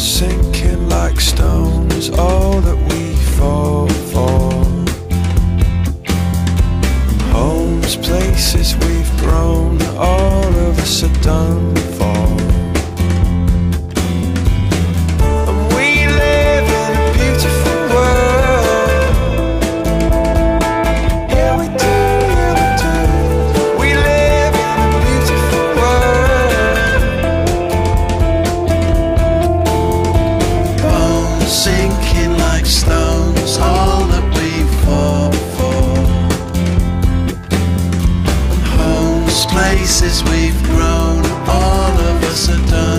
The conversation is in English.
sinking like stones, all that we fall for. Homes, places we've grown, all of us are done for. And we live in a beautiful world. Yeah, we do, yeah, we do. We live in a beautiful world. Bones sinking like stones, all that we fall for. Places we've grown, all of us are done.